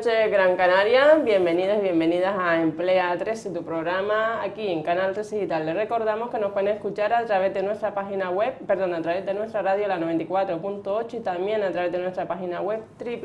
noches, Gran Canaria. Bienvenidos y bienvenidas a Emplea 13, tu programa aquí en Canal 13 Digital. Les recordamos que nos pueden escuchar a través de nuestra página web, a través de nuestra radio, la 94.8, y también a través de nuestra página web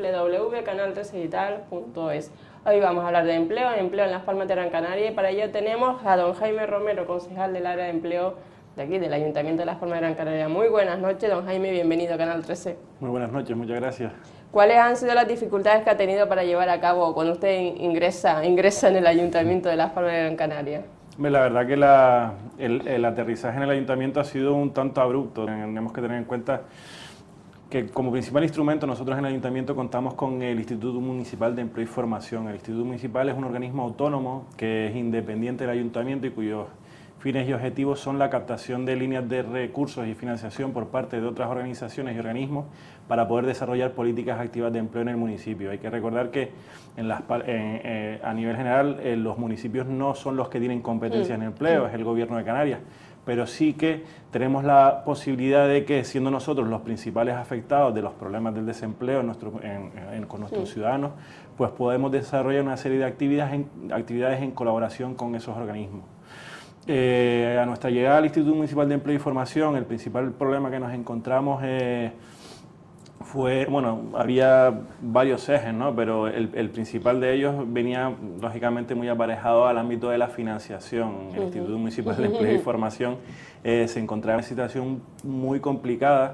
www.canal13digital.es. Hoy vamos a hablar de empleo en Las Palmas de Gran Canaria, y para ello tenemos a don Jaime Romero, concejal del área de empleo de aquí, del Ayuntamiento de Las Palmas de Gran Canaria. Muy buenas noches, don Jaime, bienvenido a Canal 13. Muy buenas noches, muchas gracias. ¿Cuáles han sido las dificultades que ha tenido para llevar a cabo cuando usted ingresa en el Ayuntamiento de Las Palmas de Gran Canaria? La verdad que el aterrizaje en el Ayuntamiento ha sido un tanto abrupto. Tenemos que tener en cuenta que como principal instrumento nosotros en el Ayuntamiento contamos con el Instituto Municipal de Empleo y Formación. El Instituto Municipal es un organismo autónomo que es independiente del Ayuntamiento y cuyos fines y objetivos son la captación de líneas de recursos y financiación por parte de otras organizaciones y organismos para poder desarrollar políticas activas de empleo en el municipio. Hay que recordar que a nivel general los municipios no son los que tienen competencias en empleo, es el Gobierno de Canarias, pero sí que tenemos la posibilidad de que, siendo nosotros los principales afectados de los problemas del desempleo con nuestros ciudadanos, pues podemos desarrollar una serie de actividades en colaboración con esos organismos. A nuestra llegada al Instituto Municipal de Empleo y Formación, el principal problema que nos encontramos fue, había varios ejes, ¿no? Pero el principal de ellos venía lógicamente muy aparejado al ámbito de la financiación. El Instituto Municipal de Empleo y Formación se encontraba en una situación muy complicada,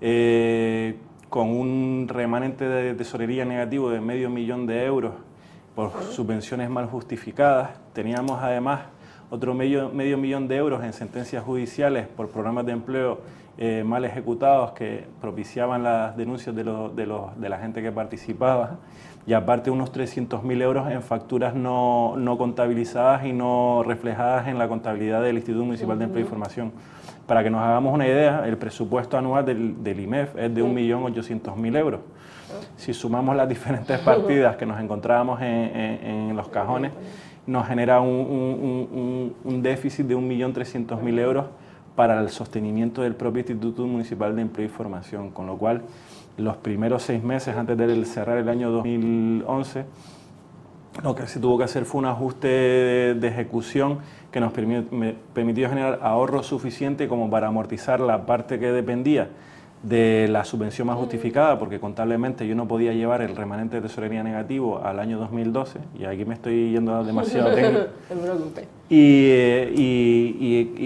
con un remanente de tesorería negativo de $500.000 de euros por subvenciones mal justificadas. Teníamos además otro medio millón de euros en sentencias judiciales por programas de empleo mal ejecutados que propiciaban las denuncias de la gente que participaba, y aparte unos 300.000 euros en facturas no contabilizadas y no reflejadas en la contabilidad del Instituto Municipal de Empleo y Formación. Para que nos hagamos una idea, el presupuesto anual del IMEF es de 1.800.000 euros. Si sumamos las diferentes partidas que nos encontrábamos en los cajones, nos genera un déficit de 1.300.000 euros para el sostenimiento del propio Instituto Municipal de Empleo y Formación, con lo cual los primeros 6 meses antes de cerrar el año 2011, lo que se tuvo que hacer fue un ajuste de ejecución que nos permitió generar ahorro suficiente como para amortizar la parte que dependía de la subvención más justificada, porque contablemente yo no podía llevar el remanente de tesorería negativo al año 2012, y aquí me estoy yendo demasiado técnico. No me preocupe. Y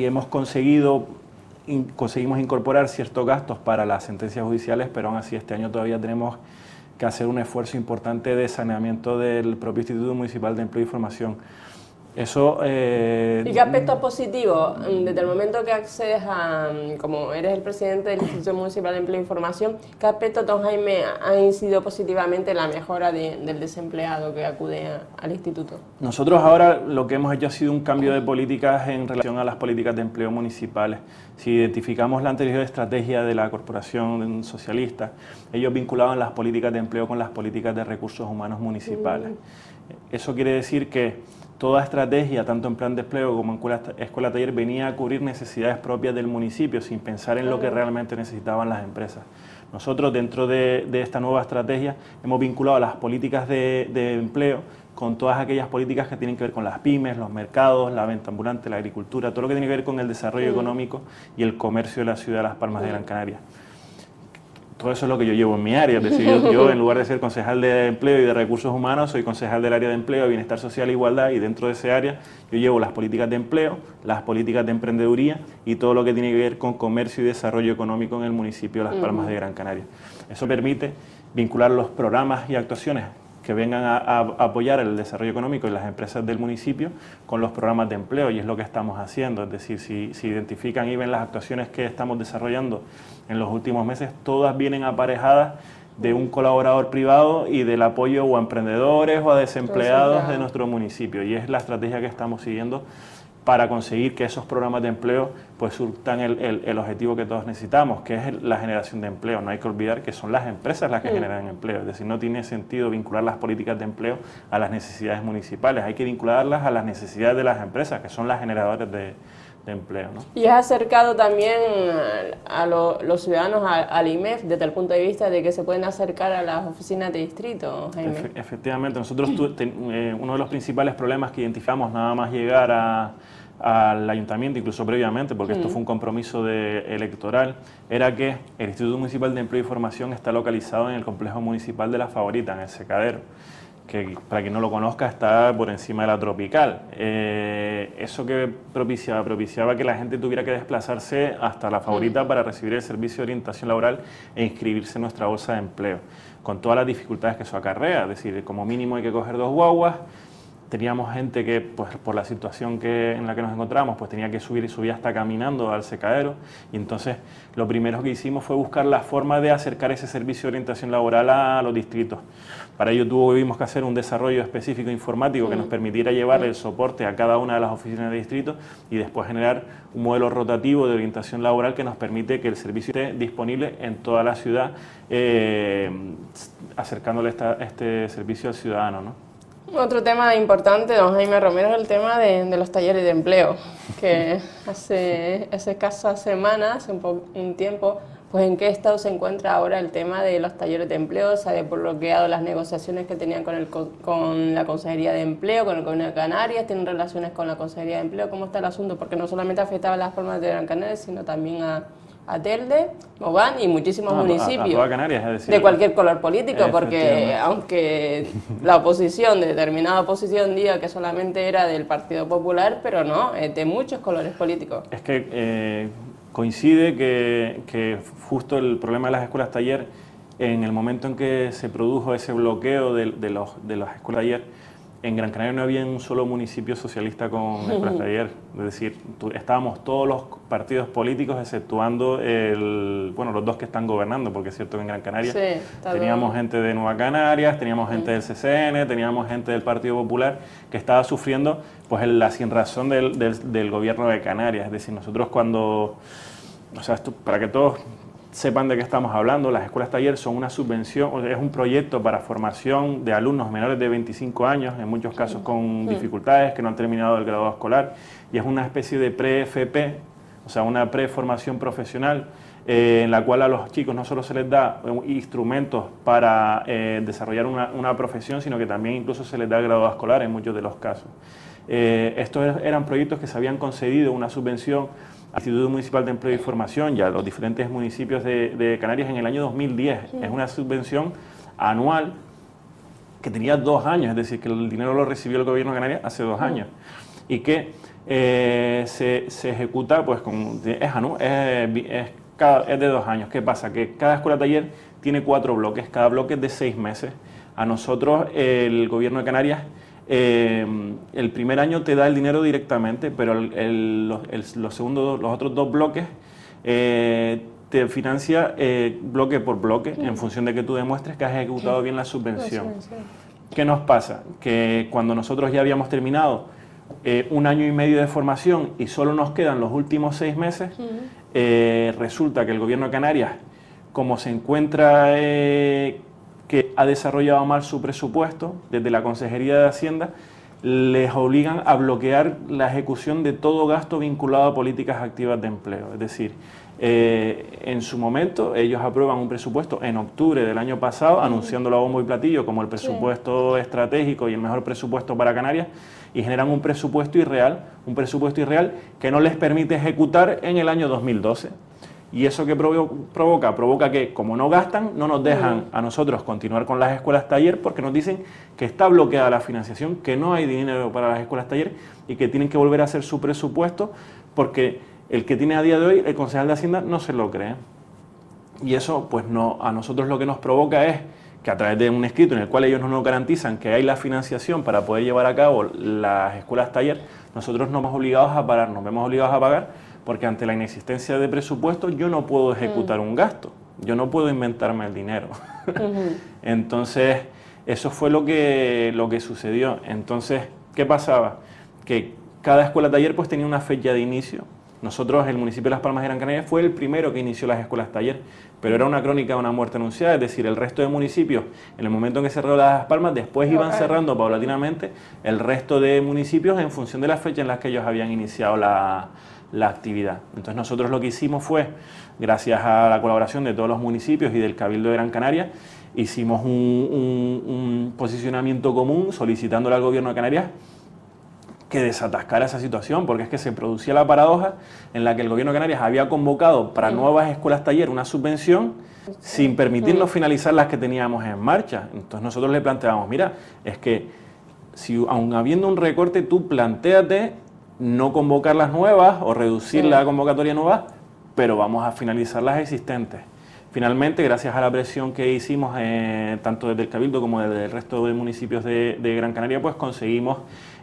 conseguimos incorporar ciertos gastos para las sentencias judiciales, pero aún así este año todavía tenemos que hacer un esfuerzo importante de saneamiento del propio Instituto Municipal de Empleo y Formación. Eso, ¿Y qué aspectos positivos, desde el momento que accedes como eres el presidente del Instituto Municipal de Empleo y Formación, qué aspectos, don Jaime, han incidido positivamente en la mejora del desempleado que acude al instituto? Nosotros ahora lo que hemos hecho ha sido un cambio de políticas en relación a las políticas de empleo municipales. Si identificamos la anterior estrategia de la Corporación Socialista, ellos vinculaban las políticas de empleo con las políticas de recursos humanos municipales. Eso quiere decir que toda estrategia, tanto en plan de empleo como en escuela taller, venía a cubrir necesidades propias del municipio sin pensar en lo que realmente necesitaban las empresas. Nosotros, dentro de esta nueva estrategia, hemos vinculado las políticas de empleo con todas aquellas políticas que tienen que ver con las pymes, los mercados, la venta ambulante, la agricultura, todo lo que tiene que ver con el desarrollo económico y el comercio de la ciudad de Las Palmas de Gran Canaria. Todo eso es lo que yo llevo en mi área, es decir, yo en lugar de ser concejal de empleo y de recursos humanos, soy concejal del área de empleo, bienestar social e igualdad, y dentro de ese área yo llevo las políticas de empleo, las políticas de emprendeduría y todo lo que tiene que ver con comercio y desarrollo económico en el municipio de Las Palmas de Gran Canaria. Eso permite vincular los programas y actuaciones que vengan a apoyar el desarrollo económico y las empresas del municipio con los programas de empleo, y es lo que estamos haciendo. Es decir, si identifican y ven las actuaciones que estamos desarrollando en los últimos meses, todas vienen aparejadas de un colaborador privado y del apoyo o a emprendedores o a desempleados de nuestro municipio, y es la estrategia que estamos siguiendo para conseguir que esos programas de empleo pues surtan el objetivo que todos necesitamos, que es la generación de empleo. No hay que olvidar que son las empresas las que generan empleo, es decir, no tiene sentido vincular las políticas de empleo a las necesidades municipales, hay que vincularlas a las necesidades de las empresas, que son las generadoras de de empleo, ¿no? Y has acercado también a los ciudadanos al IMEF desde el punto de vista de que se pueden acercar a las oficinas de distrito, Jaime. Efectivamente, nosotros uno de los principales problemas que identificamos nada más llegar al ayuntamiento, incluso previamente, porque esto fue un compromiso electoral, era que el Instituto Municipal de Empleo y Formación está localizado en el complejo municipal de La Favorita, en el Secadero, que para quien no lo conozca está por encima de la Tropical. Eso que propiciaba que la gente tuviera que desplazarse hasta La Favorita para recibir el servicio de orientación laboral e inscribirse en nuestra bolsa de empleo, con todas las dificultades que eso acarrea, es decir, como mínimo hay que coger 2 guaguas. Teníamos gente que, pues, por la situación en la que nos encontramos, pues tenía que subir y subía hasta caminando al Secadero. Y entonces lo primero que hicimos fue buscar la forma de acercar ese servicio de orientación laboral a los distritos. Para ello tuvimos que hacer un desarrollo específico informático que nos permitiera llevar el soporte a cada una de las oficinas de distrito y después generar un modelo rotativo de orientación laboral que nos permite que el servicio esté disponible en toda la ciudad, acercándole este servicio al ciudadano, ¿no? Otro tema importante, don Jaime Romero, es el tema de los talleres de empleo, que hace escasas semanas, un tiempo, pues en qué estado se encuentra ahora el tema de los talleres de empleo. Se ha desbloqueado las negociaciones que tenían con la Consejería de Empleo, con el Gobierno de Canarias, tienen relaciones con la Consejería de Empleo. ¿Cómo está el asunto? Porque no solamente afectaba a Las Palmas de Gran Canaria, sino también a Telde, Mogán y muchísimos municipios, a toda Canarias, es decir, de cualquier color político, porque aunque la oposición, determinada oposición, diga que solamente era del Partido Popular, pero no, es de muchos colores políticos. Es que coincide que justo el problema de las escuelas taller, en el momento en que se produjo ese bloqueo de las escuelas taller, en Gran Canaria no había un solo municipio socialista con escuelas taller, es decir, estábamos todos los partidos políticos exceptuando los 2 que están gobernando, porque es cierto que en Gran Canaria teníamos gente de Nueva Canarias, teníamos gente del CCN, teníamos gente del Partido Popular que estaba sufriendo pues la sinrazón del gobierno de Canarias. Es decir, nosotros para que todos sepan de qué estamos hablando, las escuelas taller son una subvención, es un proyecto para formación de alumnos menores de 25 años, en muchos casos con dificultades, que no han terminado el grado escolar, y es una especie de pre-FP, o sea, una preformación profesional, en la cual a los chicos no solo se les da instrumentos para desarrollar una profesión, sino que también incluso se les da el grado escolar en muchos de los casos. Estos eran proyectos que se habían concedido una subvención al Instituto Municipal de Empleo y Formación y a los diferentes municipios de Canarias en el año 2010. Es una subvención anual que tenía 2 años, es decir, que el dinero lo recibió el gobierno de Canarias hace 2 años y que se ejecuta, pues es de 2 años. ¿Qué pasa? Que cada escuela taller tiene 4 bloques, cada bloque es de 6 meses. A nosotros, el gobierno de Canarias, el primer año te da el dinero directamente, pero los otros 2 bloques te financia bloque por bloque en función de que tú demuestres que has ejecutado bien la subvención. ¿Qué nos pasa? Que cuando nosotros ya habíamos terminado 1 año y medio de formación y solo nos quedan los últimos 6 meses, resulta que el gobierno de Canarias, como se encuentra que ha desarrollado mal su presupuesto, desde la Consejería de Hacienda, les obligan a bloquear la ejecución de todo gasto vinculado a políticas activas de empleo. Es decir, en su momento ellos aprueban un presupuesto en octubre del año pasado, anunciándolo a bombo y platillo como el presupuesto estratégico y el mejor presupuesto para Canarias, y generan un presupuesto irreal que no les permite ejecutar en el año 2012. ¿Y eso qué provoca? Provoca que, como no gastan, no nos dejan a nosotros continuar con las escuelas taller, porque nos dicen que está bloqueada la financiación, que no hay dinero para las escuelas taller y que tienen que volver a hacer su presupuesto, porque el que tiene a día de hoy, el concejal de Hacienda, no se lo cree. Y eso, pues a nosotros lo que nos provoca es que a través de un escrito en el cual ellos no nos garantizan que hay la financiación para poder llevar a cabo las escuelas taller, nosotros nos vemos obligados a parar, nos vemos obligados a pagar, porque ante la inexistencia de presupuesto yo no puedo ejecutar un gasto, yo no puedo inventarme el dinero. Entonces, eso fue lo que sucedió. Entonces, ¿qué pasaba? Que cada escuela taller pues tenía una fecha de inicio. Nosotros, el municipio de Las Palmas de Gran Canaria, fue el primero que inició las escuelas taller, pero era una crónica de una muerte anunciada, es decir, el resto de municipios, en el momento en que cerró Las Palmas, después iban cerrando paulatinamente el resto de municipios en función de la fecha en la que ellos habían iniciado la actividad. Entonces nosotros lo que hicimos fue, gracias a la colaboración de todos los municipios y del Cabildo de Gran Canaria, hicimos un posicionamiento común solicitándole al Gobierno de Canarias que desatascara esa situación, porque es que se producía la paradoja en la que el Gobierno de Canarias había convocado para nuevas escuelas taller una subvención sin permitirnos finalizar las que teníamos en marcha. Entonces nosotros le planteábamos, mira, es que si aun habiendo un recorte, tú plantéate no convocar las nuevas o reducir la convocatoria nueva, pero vamos a finalizar las existentes. Finalmente, gracias a la presión que hicimos tanto desde el Cabildo como desde el resto de municipios de Gran Canaria, pues conseguimos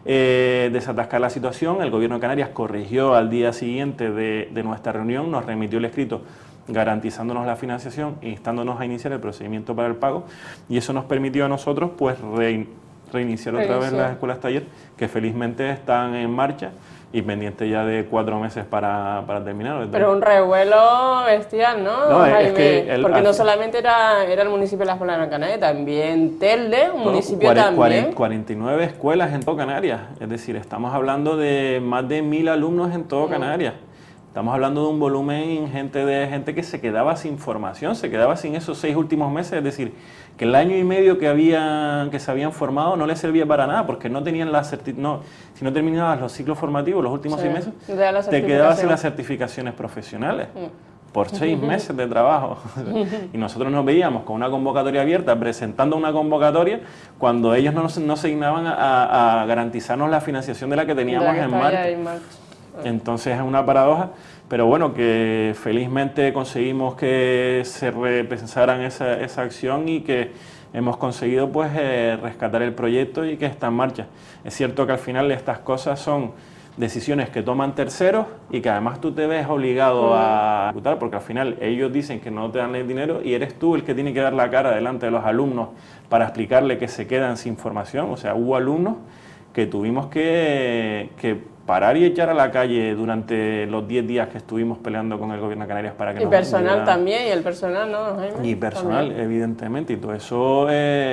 desatascar la situación. El Gobierno de Canarias corrigió al día siguiente de nuestra reunión, nos remitió el escrito garantizándonos la financiación, instándonos a iniciar el procedimiento para el pago, y eso nos permitió a nosotros pues reiniciar otra vez las escuelas taller, que felizmente están en marcha y pendiente ya de 4 meses para terminar. Pero un revuelo bestial, ¿no? No, Jaime, es que porque no solamente era el municipio de Las Palmas de Gran Canaria, también Telde, un municipio también. 49 escuelas en todo Canarias, es decir, estamos hablando de más de 1000 alumnos en todo Canarias. Estamos hablando de un volumen ingente de gente que se quedaba sin formación, se quedaba sin esos 6 últimos meses, es decir, que el año y medio que se habían formado no les servía para nada, porque no tenían si no terminabas los ciclos formativos los últimos 6 meses, te quedabas sin las certificaciones profesionales por 6 meses de trabajo. Y nosotros nos veíamos con una convocatoria abierta, presentando una convocatoria, cuando ellos no se dignaban a garantizarnos la financiación de la que teníamos en marcha. Entonces es una paradoja, pero bueno, que felizmente conseguimos que se repensaran esa acción y que hemos conseguido pues rescatar el proyecto y que está en marcha. Es cierto que al final estas cosas son decisiones que toman terceros y que además tú te ves obligado a ejecutar, porque al final ellos dicen que no te dan el dinero y eres tú el que tiene que dar la cara delante de los alumnos para explicarle que se quedan sin formación. O sea, hubo alumnos que tuvimos que parar y echar a la calle durante los 10 días que estuvimos peleando con el Gobierno de Canarias para que nos personal también, y el personal, ¿no, Jaime? Y personal, también, evidentemente, y todo eso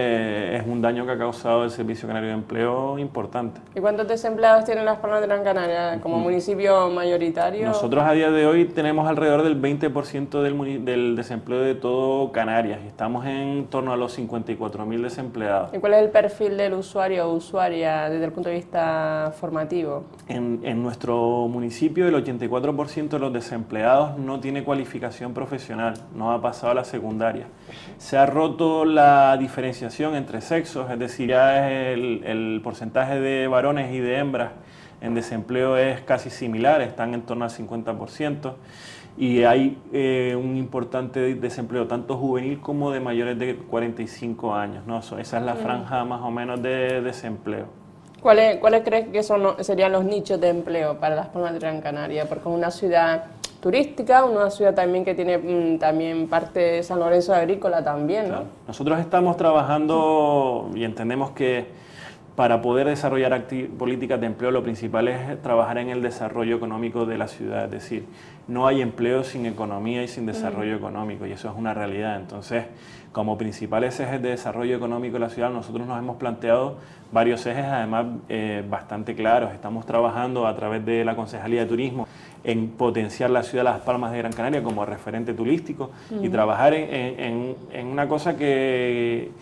es un daño que ha causado el Servicio Canario de Empleo importante. ¿Y cuántos desempleados tienen Las Palmas de Gran Canaria como municipio mayoritario? Nosotros a día de hoy tenemos alrededor del 20% del desempleo de todo Canarias, y estamos en torno a los 54.000 desempleados. ¿Y cuál es el perfil del usuario o usuaria desde el punto de vista formativo? En nuestro municipio el 84% de los desempleados no tiene cualificación profesional, no ha pasado a la secundaria. Se ha roto la diferenciación entre sexos, es decir, ya el porcentaje de varones y de hembras en desempleo es casi similar, están en torno al 50%, y hay un importante desempleo tanto juvenil como de mayores de 45 años, ¿no? Esa es la franja más o menos de desempleo. ¿Cuáles crees que serían los nichos de empleo para Las Palmas de Gran Canaria? Porque es una ciudad turística, una ciudad también que tiene también parte de San Lorenzo agrícola también, ¿no? Claro. Nosotros estamos trabajando y entendemos que para poder desarrollar políticas de empleo lo principal es trabajar en el desarrollo económico de la ciudad, es decir, no hay empleo sin economía y sin desarrollo económico, y eso es una realidad. Entonces, como principales ejes de desarrollo económico de la ciudad, nosotros nos hemos planteado varios ejes, además bastante claros. Estamos trabajando a través de la Concejalía de Turismo en potenciar la ciudad de Las Palmas de Gran Canaria como referente turístico y trabajar en una cosa que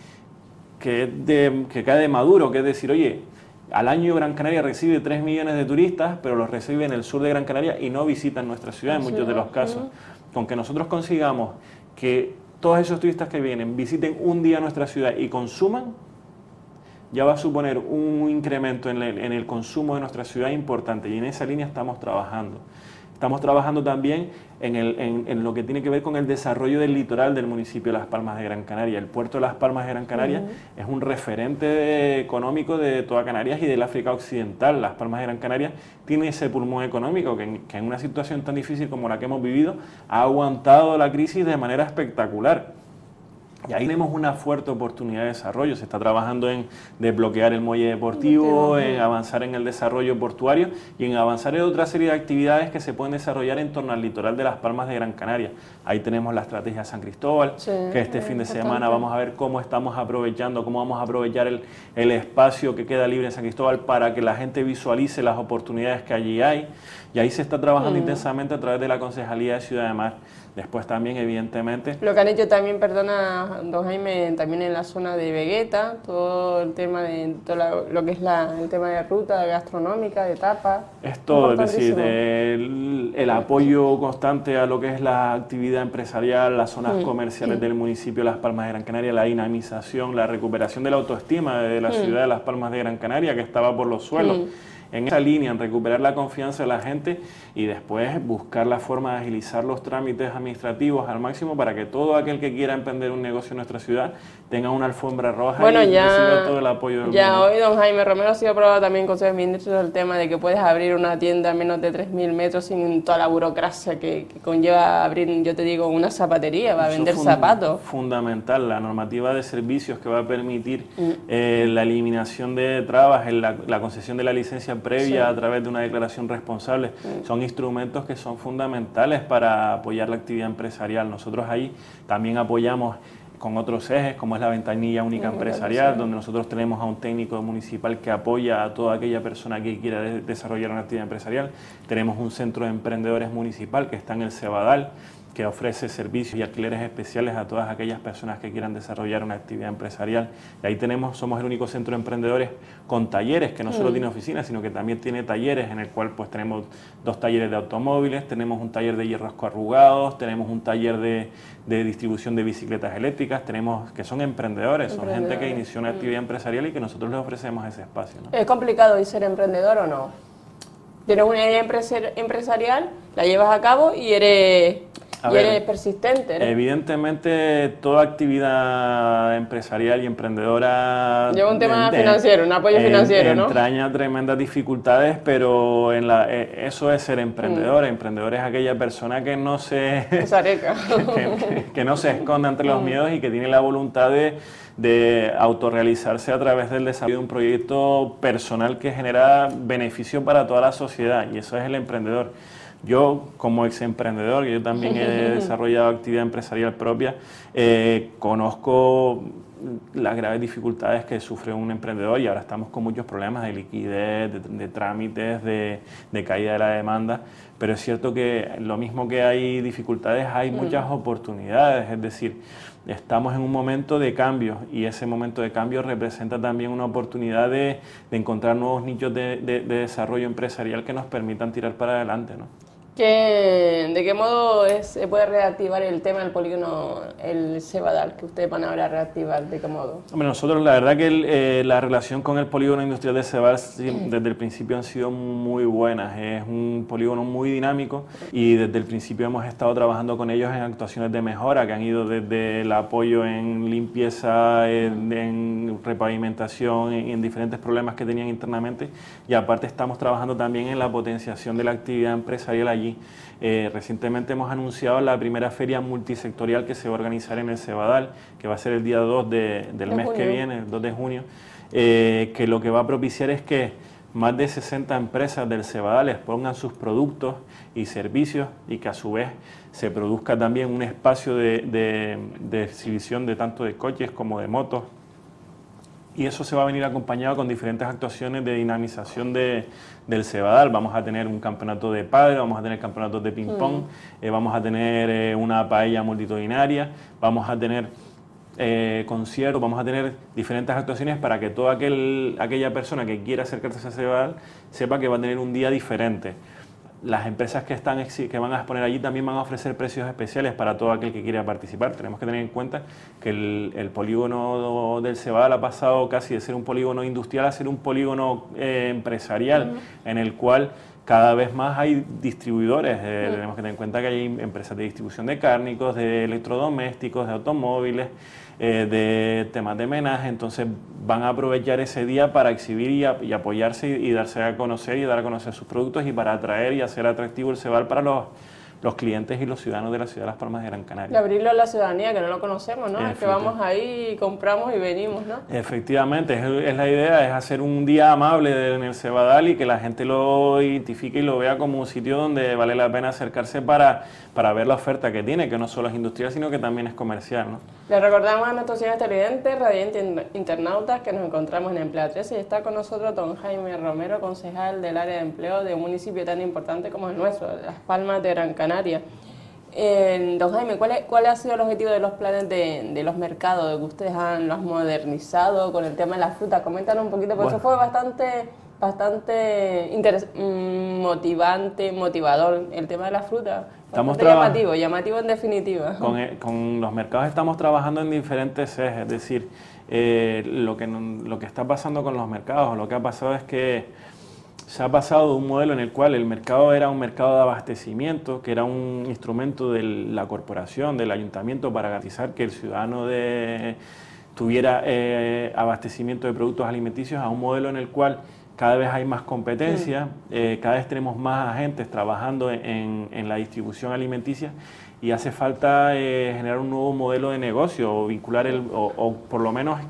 cae de maduro, que es decir, oye, al año Gran Canaria recibe 3 millones de turistas, pero los recibe en el sur de Gran Canaria y no visitan nuestra ciudad en muchos de los casos. Con que nosotros consigamos que todos esos turistas que vienen visiten un día nuestra ciudad y consuman, ya va a suponer un incremento en el consumo de nuestra ciudad importante, y en esa línea estamos trabajando. Estamos trabajando también en lo que tiene que ver con el desarrollo del litoral del municipio de Las Palmas de Gran Canaria. El puerto de Las Palmas de Gran Canaria es un referente económico de toda Canarias y del África Occidental. Las Palmas de Gran Canaria tiene ese pulmón económico que en una situación tan difícil como la que hemos vivido ha aguantado la crisis de manera espectacular. Y ahí tenemos una fuerte oportunidad de desarrollo. Se está trabajando en desbloquear el muelle deportivo, en avanzar en el desarrollo portuario y en avanzar en otra serie de actividades que se pueden desarrollar en torno al litoral de Las Palmas de Gran Canaria. Ahí tenemos la estrategia San Cristóbal, que este fin de semana vamos a ver cómo estamos aprovechando, cómo vamos a aprovechar el espacio que queda libre en San Cristóbal para que la gente visualice las oportunidades que allí hay. Y ahí se está trabajando intensamente a través de la Concejalía de Ciudad de Mar. Después también, evidentemente... Lo que han hecho también, perdona, don Jaime, también en la zona de Vegueta, todo el tema de todo lo que es el tema de ruta gastronómica, de tapas. Es todo, es decir, el apoyo constante a lo que es la actividad empresarial, las zonas comerciales del municipio de Las Palmas de Gran Canaria, la dinamización, la recuperación de la autoestima de la ciudad de Las Palmas de Gran Canaria, que estaba por los suelos. En esa línea, en recuperar la confianza de la gente y después buscar la forma de agilizar los trámites administrativos al máximo para que todo aquel que quiera emprender un negocio en nuestra ciudad tenga una alfombra roja y reciba todo el apoyo del mundo. Ya hoy don Jaime Romero ha sido aprobado también en Consejo de Ministros el tema de que puedes abrir una tienda a menos de 3.000 metros sin toda la burocracia que conlleva abrir, yo te digo, una zapatería, va a vender zapatos. Fundamental, la normativa de servicios que va a permitir la eliminación de trabas, la concesión de la licencia previa a través de una declaración responsable, son instrumentos que son fundamentales para apoyar la actividad empresarial. Nosotros ahí también apoyamos con otros ejes, como es la ventanilla única empresarial, donde nosotros tenemos a un técnico municipal que apoya a toda aquella persona que quiera desarrollar una actividad empresarial. Tenemos un centro de emprendedores municipal que está en el Cebadal, que ofrece servicios y alquileres especiales a todas aquellas personas que quieran desarrollar una actividad empresarial. Y ahí somos el único centro de emprendedores con talleres, que no solo tiene oficinas, sino que también tiene talleres, en el cual pues tenemos 2 talleres de automóviles, tenemos un taller de hierros coarrugados, tenemos un taller de distribución de bicicletas eléctricas, tenemos que son emprendedores, son gente que inició una actividad empresarial y que nosotros les ofrecemos ese espacio, ¿no? ¿Es complicado ser emprendedor o no? Tienes una idea empresarial, la llevas a cabo y eres persistente, ¿no? Evidentemente, toda actividad empresarial y emprendedora lleva un tema financiero, un apoyo financiero, ¿no? Entraña tremendas dificultades, pero eso es ser emprendedor. Emprendedor es aquella persona que no se que no se esconde entre los miedos y que tiene la voluntad de autorrealizarse a través del desarrollo de un proyecto personal que genera beneficio para toda la sociedad, y eso es el emprendedor. Yo, como ex emprendedor, que yo también he desarrollado actividad empresarial propia, conozco las graves dificultades que sufre un emprendedor, y ahora estamos con muchos problemas de liquidez, de trámites, de caída de la demanda, pero es cierto que lo mismo que hay dificultades, hay muchas oportunidades. Es decir, estamos en un momento de cambio, y ese momento de cambio representa también una oportunidad de encontrar nuevos nichos de desarrollo empresarial que nos permitan tirar para adelante, ¿no? ¿De qué modo se puede reactivar el tema del polígono, el Cebadal, que ustedes van ahora a reactivar? ¿De qué modo? Hombre, nosotros la verdad que la relación con el polígono industrial de Cebadal desde el principio han sido muy buenas. Es un polígono muy dinámico y desde el principio hemos estado trabajando con ellos en actuaciones de mejora que han ido desde el apoyo en limpieza, en repavimentación, en diferentes problemas que tenían internamente, y aparte estamos trabajando también en la potenciación de la actividad empresarial allí. Recientemente hemos anunciado la primera feria multisectorial que se va a organizar en el Cebadal, que va a ser el día 2 del mes que viene, el 2 de junio, que lo que va a propiciar es que más de 60 empresas del Cebadal expongan sus productos y servicios, y que a su vez se produzca también un espacio de exhibición de tanto de coches como de motos. Y eso se va a venir acompañado con diferentes actuaciones de dinamización del Cebadal. Vamos a tener un campeonato de pádel, vamos a tener campeonatos de ping-pong, vamos a tener una paella multitudinaria, vamos a tener conciertos, vamos a tener diferentes actuaciones para que toda aquella persona que quiera acercarse a Cebadal sepa que va a tener un día diferente. Las empresas que van a exponer allí también van a ofrecer precios especiales para todo aquel que quiera participar. Tenemos que tener en cuenta que el polígono del Cebadal ha pasado casi de ser un polígono industrial a ser un polígono empresarial, en el cual cada vez más hay distribuidores. Tenemos que tener en cuenta que hay empresas de distribución de cárnicos, de electrodomésticos, de automóviles, de temas de menaje. Entonces van a aprovechar ese día para exhibir y apoyarse y darse a conocer y dar a conocer sus productos, y para atraer y hacer atractivo el Cebadal los clientes y los ciudadanos de la ciudad de Las Palmas de Gran Canaria. Y abrirlo a la ciudadanía, que no lo conocemos, ¿no? Es que vamos ahí, compramos y venimos, ¿no? Efectivamente, es la idea, es hacer un día amable en el Cebadal y que la gente lo identifique y lo vea como un sitio donde vale la pena acercarse para ver la oferta que tiene, que no solo es industrial, sino que también es comercial, ¿no? Le recordamos a nuestros señores televidentes, radiantes internautas, que nos encontramos en Emplea 13 y está con nosotros don Jaime Romero, concejal del área de empleo de un municipio tan importante como el nuestro, Las Palmas de Gran Canaria. Don Jaime, ¿cuál ha sido el objetivo de los planes de los mercados que ustedes los han modernizado con el tema de la fruta? Coméntanos un poquito, porque eso fue bastante motivante, motivador, el tema de la fruta. Llamativo en definitiva. Con los mercados estamos trabajando en diferentes ejes, es decir, lo que está pasando con los mercados, lo que ha pasado es que se ha pasado de un modelo en el cual el mercado era un mercado de abastecimiento, que era un instrumento de la corporación, del ayuntamiento, para garantizar que el ciudadano tuviera abastecimiento de productos alimenticios, a un modelo en el cual cada vez hay más competencia, cada vez tenemos más agentes trabajando en la distribución alimenticia y hace falta generar un nuevo modelo de negocio o vincular o por lo menos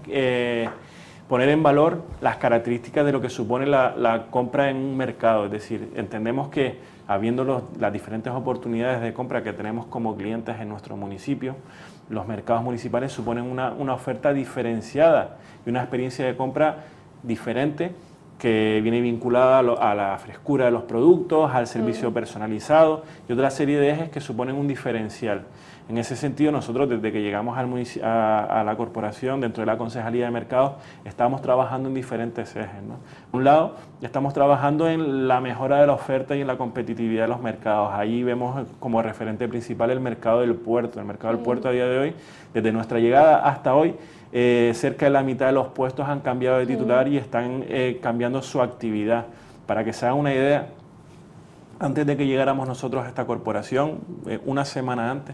poner en valor las características de lo que supone la compra en un mercado. Es decir, entendemos que habiendo las diferentes oportunidades de compra que tenemos como clientes en nuestro municipio, los mercados municipales suponen una oferta diferenciada y una experiencia de compra diferente que viene vinculada a la frescura de los productos, al servicio personalizado y otra serie de ejes que suponen un diferencial. En ese sentido, nosotros desde que llegamos a la corporación, dentro de la Concejalía de Mercados, estamos trabajando en diferentes ejes, ¿no? Por un lado, estamos trabajando en la mejora de la oferta y en la competitividad de los mercados. Ahí vemos como referente principal el mercado del puerto. El mercado del puerto a día de hoy, desde nuestra llegada hasta hoy, cerca de la mitad de los puestos han cambiado de titular y están cambiando su actividad. Para que se hagan una idea, antes de que llegáramos nosotros a esta corporación, una semana antes,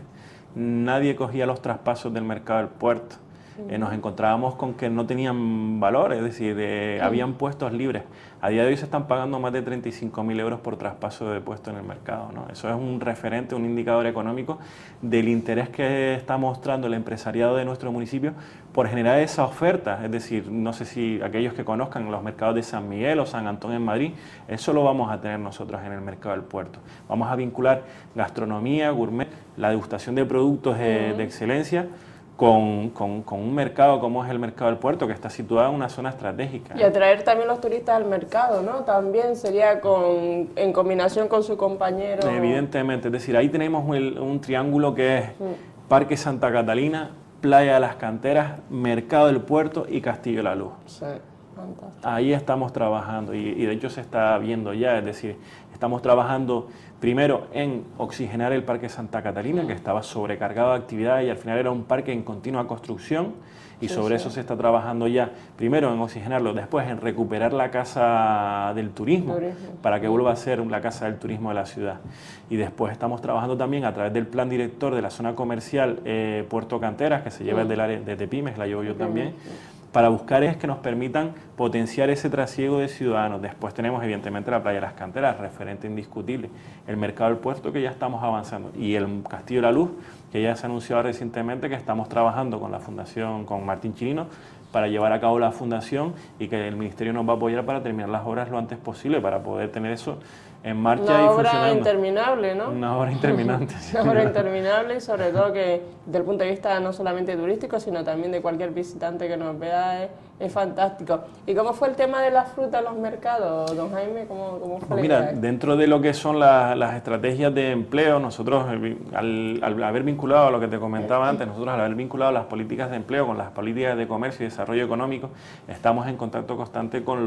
nadie cogía los traspasos del mercado del puerto. Nos encontrábamos con que no tenían valor, es decir, habían puestos libres. A día de hoy se están pagando más de 35.000 euros por traspaso de puesto en el mercado, ¿no? Eso es un referente, un indicador económico del interés que está mostrando el empresariado de nuestro municipio por generar esa oferta. Es decir, no sé si aquellos que conozcan los mercados de San Miguel o San Antón en Madrid, eso lo vamos a tener nosotros en el mercado del puerto. Vamos a vincular gastronomía, gourmet, la degustación de productos de excelencia, con un mercado como es el mercado del puerto, que está situado en una zona estratégica. Y atraer también los turistas al mercado, ¿no? También sería en combinación con su compañero. Evidentemente, es decir, ahí tenemos un triángulo que es Parque Santa Catalina, Playa de las Canteras, Mercado del Puerto y Castillo de la Luz. Sí, fantástico. Ahí estamos trabajando y de hecho se está viendo ya, es decir, estamos trabajando primero en oxigenar el Parque Santa Catalina, que estaba sobrecargado de actividad y al final era un parque en continua construcción y sobre eso se está trabajando ya, primero en oxigenarlo, después en recuperar la Casa del Turismo para que vuelva a ser la Casa del Turismo de la ciudad. Y después estamos trabajando también a través del plan director de la zona comercial Puerto Canteras, que se lleva del área de Tepimes, la llevo yo también, para buscar es que nos permitan potenciar ese trasiego de ciudadanos. Después tenemos evidentemente la Playa de las Canteras, referente indiscutible, el mercado del puerto, que ya estamos avanzando, y el Castillo de la Luz, que ya se ha anunciado recientemente que estamos trabajando con la Fundación, con Martín Chirino, para llevar a cabo la fundación y que el Ministerio nos va a apoyar para terminar las obras lo antes posible, para poder tener eso en marcha y funcionando. Una obra interminable, ¿no? Una obra interminante. Una obra interminable y sobre todo que desde el punto de vista no solamente turístico, sino también de cualquier visitante que nos vea es fantástico. ¿Y cómo fue el tema de las frutas en los mercados, don Jaime? ¿Cómo fue? Pues mira, dentro de lo que son las estrategias de empleo, nosotros al haber vinculado a lo que te comentaba antes, nosotros al haber vinculado las políticas de empleo con las políticas de comercio y desarrollo económico, estamos en contacto constante con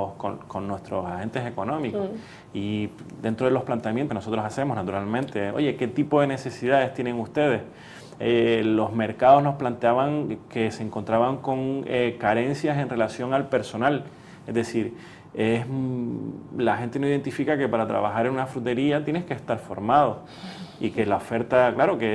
nuestros agentes económicos. Y dentro de los planteamientos que nosotros hacemos, naturalmente, oye, ¿qué tipo de necesidades tienen ustedes? Los mercados nos planteaban que se encontraban con carencias en relación al personal, es decir, la gente no identifica que para trabajar en una frutería tienes que estar formado y que la oferta, claro, que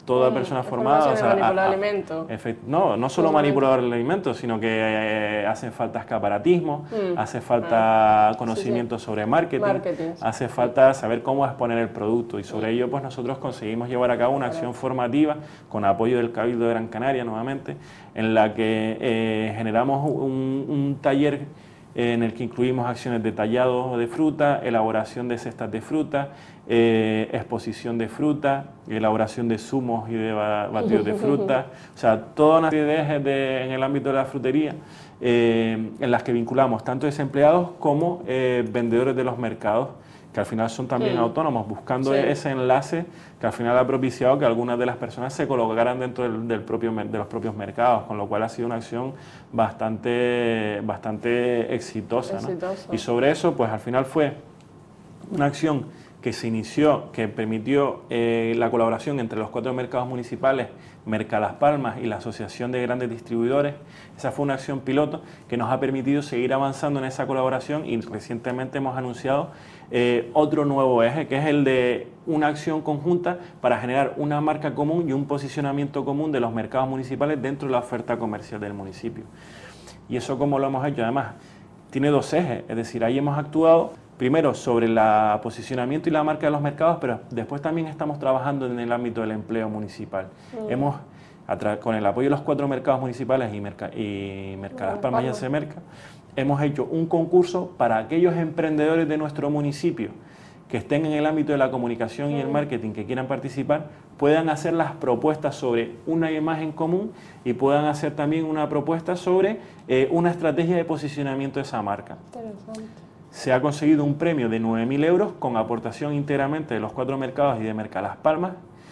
toda persona formada. O sea, manipular alimentos. No solo manipular el alimento, sino que hace falta escaparatismo, hace falta conocimiento sobre marketing, hace falta saber cómo exponer el producto, y sobre ello pues nosotros conseguimos llevar a cabo una acción formativa con apoyo del Cabildo de Gran Canaria nuevamente, en la que generamos un taller en el que incluimos acciones de tallado de fruta, elaboración de cestas de fruta, exposición de fruta, elaboración de zumos y de batidos de fruta, o sea, toda una serie de ejes en el ámbito de la frutería, en las que vinculamos tanto desempleados como vendedores de los mercados, que al final son también autónomos, buscando ese enlace que al final ha propiciado que algunas de las personas se colocaran dentro de los propios mercados, con lo cual ha sido una acción bastante exitosa, ¿no? Y sobre eso, pues al final fue una acción que se inició, que permitió la colaboración entre los 4 mercados municipales, Mercalas Palmas y la Asociación de Grandes Distribuidores. Esa fue una acción piloto que nos ha permitido seguir avanzando en esa colaboración, y recientemente hemos anunciado otro nuevo eje, que es el de una acción conjunta para generar una marca común y un posicionamiento común de los mercados municipales dentro de la oferta comercial del municipio. Y eso, ¿cómo lo hemos hecho? Además, tiene 2 ejes, es decir, ahí hemos actuado primero sobre el posicionamiento y la marca de los mercados, pero después también estamos trabajando en el ámbito del empleo municipal. Hemos, con el apoyo de los 4 mercados municipales y Mercadas Palmas y Asemerca, hemos hecho un concurso para aquellos emprendedores de nuestro municipio que estén en el ámbito de la comunicación y el marketing, que quieran participar, puedan hacer las propuestas sobre una imagen común y puedan hacer también una propuesta sobre una estrategia de posicionamiento de esa marca. Interesante. Se ha conseguido un premio de 9.000 euros con aportación íntegramente de los 4 mercados y de Mercalas Palmas,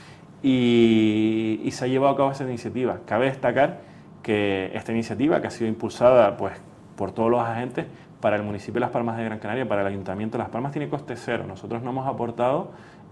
y se ha llevado a cabo esa iniciativa. Cabe destacar que esta iniciativa, que ha sido impulsada pues por todos los agentes, para el municipio de Las Palmas de Gran Canaria, para el Ayuntamiento de Las Palmas, tiene coste cero. Nosotros no hemos aportado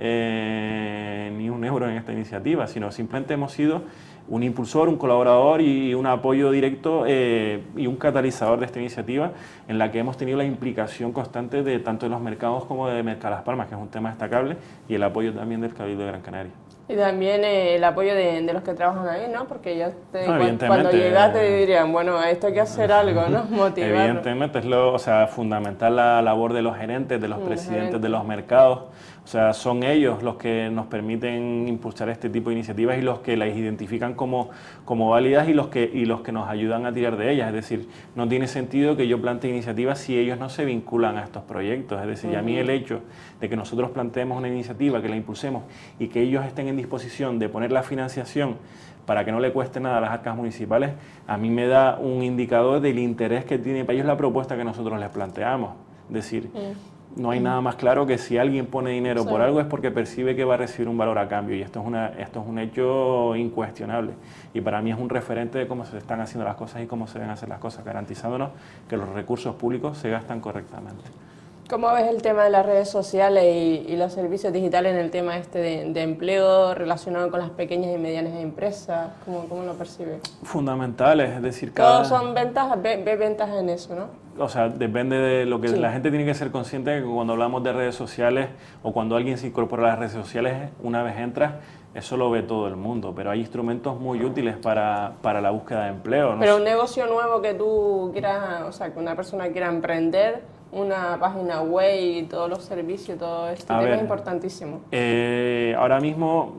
ni un euro en esta iniciativa, sino simplemente hemos sido un impulsor, un colaborador y un apoyo directo y un catalizador de esta iniciativa, en la que hemos tenido la implicación constante de tanto de los mercados como de Mercalas Palmas, que es un tema destacable, y el apoyo también del Cabildo de Gran Canaria. Y también el apoyo de los que trabajan ahí, ¿no? Porque ellos cuando llegas te dirían, bueno, esto hay que hacer algo, ¿no? Motivar. Evidentemente es fundamental la labor de los gerentes, de los presidentes de los mercados. O sea, son ellos los que nos permiten impulsar este tipo de iniciativas y los que las identifican como válidas y los que nos ayudan a tirar de ellas. Es decir, no tiene sentido que yo plantee iniciativas si ellos no se vinculan a estos proyectos. Es decir, a mí el hecho de que nosotros planteemos una iniciativa, que la impulsemos y que ellos estén en disposición de poner la financiación para que no le cueste nada a las arcas municipales, a mí me da un indicador del interés que tiene para ellos la propuesta que nosotros les planteamos. Es decir, no hay nada más claro que si alguien pone dinero por algo es porque percibe que va a recibir un valor a cambio, y esto es un hecho incuestionable, y para mí es un referente de cómo se están haciendo las cosas y cómo se deben hacer las cosas, garantizándonos que los recursos públicos se gastan correctamente. ¿Cómo ves el tema de las redes sociales y los servicios digitales en el tema de empleo relacionado con las pequeñas y medianas empresas? ¿Cómo lo percibes? Fundamentales, es decir, todos son ventajas, ve ventajas en eso, ¿no? O sea, depende de lo que la gente tiene que ser consciente de que cuando hablamos de redes sociales o cuando alguien se incorpora a las redes sociales, una vez entras, eso lo ve todo el mundo, pero hay instrumentos muy útiles para la búsqueda de empleo, ¿no? Pero un negocio nuevo que tú quieras, o sea, que una persona quiera emprender, una página web y todos los servicios, todo este tema es importantísimo. Ahora mismo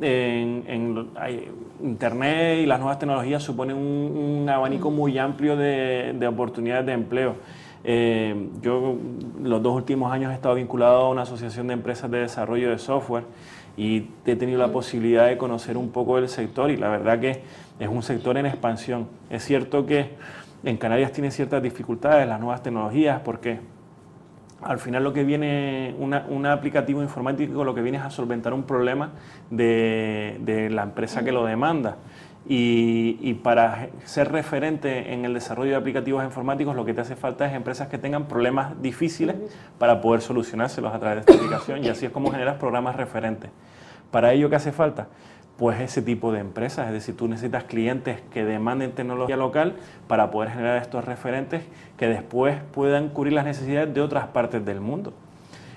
Internet y las nuevas tecnologías suponen un abanico muy amplio de oportunidades de empleo. Yo los 2 últimos años he estado vinculado a una asociación de empresas de desarrollo de software y he tenido la posibilidad de conocer un poco del sector, y la verdad que es un sector en expansión. Es cierto que en Canarias tiene ciertas dificultades las nuevas tecnologías, porque al final lo que viene, un aplicativo informático lo que viene es a solventar un problema de la empresa que lo demanda. Y para ser referente en el desarrollo de aplicativos informáticos lo que te hace falta es empresas que tengan problemas difíciles para poder solucionárselos a través de esta aplicación, y así es como generas programas referentes. Para ello, ¿qué hace falta? Pues ese tipo de empresas, es decir, tú necesitas clientes que demanden tecnología local para poder generar estos referentes que después puedan cubrir las necesidades de otras partes del mundo.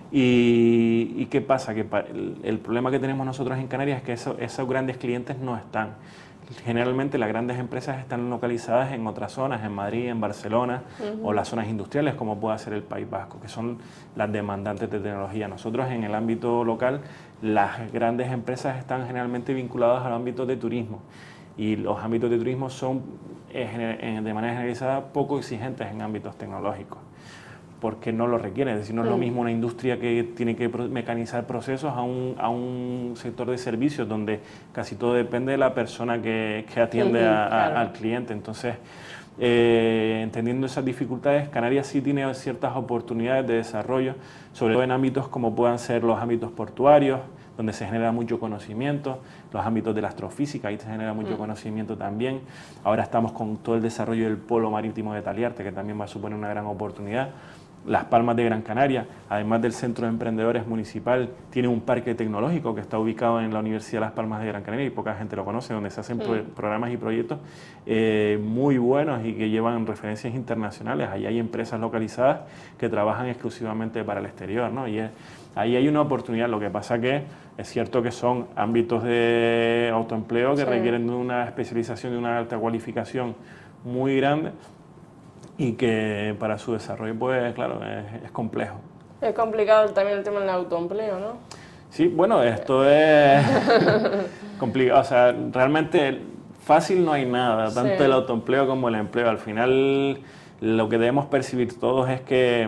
¿Y qué pasa? Que el problema que tenemos nosotros en Canarias es que esos grandes clientes no están. Generalmente las grandes empresas están localizadas en otras zonas, en Madrid, en Barcelona, o las zonas industriales, como puede ser el País Vasco, que son las demandantes de tecnología. Nosotros en el ámbito local, las grandes empresas están generalmente vinculadas al ámbito de turismo, y los ámbitos de turismo son de manera generalizada poco exigentes en ámbitos tecnológicos, porque no lo requiere. Es decir, no es lo mismo una industria que tiene que mecanizar procesos a un sector de servicios donde casi todo depende de la persona que atiende claro. al cliente. Entonces, entendiendo esas dificultades, Canarias sí tiene ciertas oportunidades de desarrollo, sobre todo en ámbitos como puedan ser los ámbitos portuarios, donde se genera mucho conocimiento, los ámbitos de la astrofísica, ahí se genera mucho conocimiento también. Ahora estamos con todo el desarrollo del polo marítimo de Taliarte, que también va a suponer una gran oportunidad. Las Palmas de Gran Canaria, además del Centro de Emprendedores Municipal, tiene un parque tecnológico que está ubicado en la Universidad de Las Palmas de Gran Canaria, y poca gente lo conoce, donde se hacen programas y proyectos muy buenos y que llevan referencias internacionales. Ahí hay empresas localizadas que trabajan exclusivamente para el exterior, ¿no? Y ahí hay una oportunidad. Lo que pasa que es cierto que son ámbitos de autoempleo que requieren de una especialización, de una alta cualificación muy grande, y que para su desarrollo, pues claro, es complejo. Es complicado también el tema del autoempleo, ¿no? Sí, bueno, esto es complicado. O sea, realmente fácil no hay nada, tanto el autoempleo como el empleo. Al final, lo que debemos percibir todos es que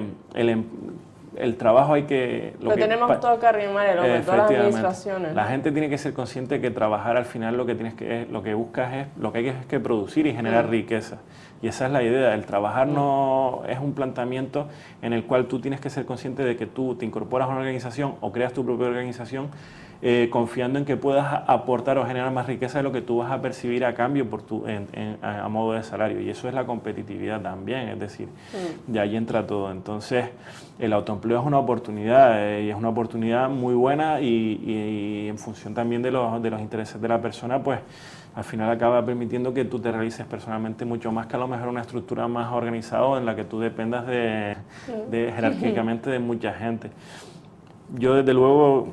el trabajo hay que... tenemos todo que arrimar el hombro, todas las administraciones. La gente tiene que ser consciente que trabajar al final lo que buscas es, lo que hay que producir y generar riqueza. Y esa es la idea. El trabajar no es un planteamiento en el cual tú tienes que ser consciente de que tú te incorporas a una organización o creas tu propia organización, confiando en que puedas aportar o generar más riqueza de lo que tú vas a percibir a cambio a modo de salario. Y eso es la competitividad también, es decir, de ahí entra todo. Entonces, el autoempleo es una oportunidad, y es una oportunidad muy buena, y en función también de los intereses de la persona, pues al final acaba permitiendo que tú te realices personalmente mucho más que a lo mejor una estructura más organizada en la que tú dependas jerárquicamente de mucha gente. Yo desde luego